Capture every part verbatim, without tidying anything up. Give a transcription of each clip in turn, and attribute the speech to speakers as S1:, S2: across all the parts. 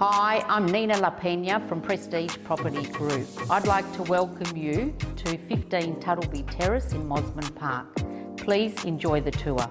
S1: Hi, I'm Nina La Pena from Prestige Property Group. I'd like to welcome you to fifteen Tuttlebee Terrace in Mosman Park. Please enjoy the tour.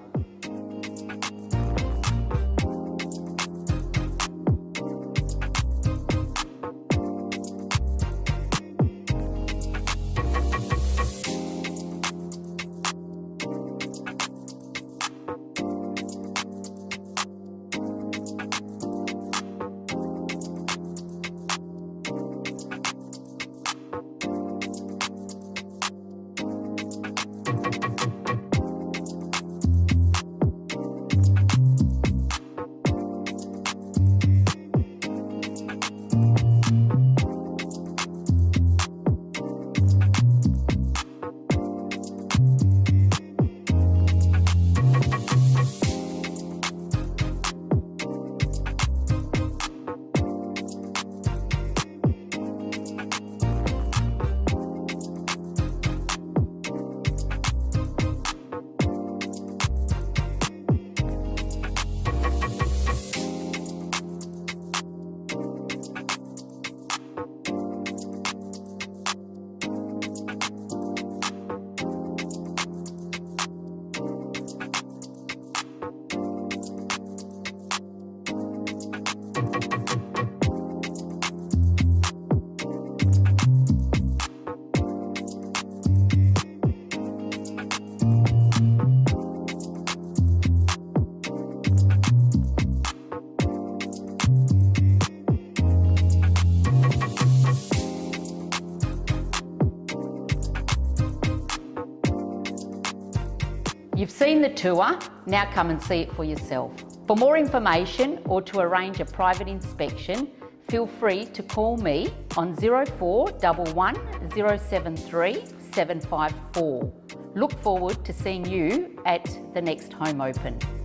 S1: You've seen the tour, now come and see it for yourself. For more information or to arrange a private inspection, feel free to call me on zero four one one zero seven three seven five four. Look forward to seeing you at the next home open.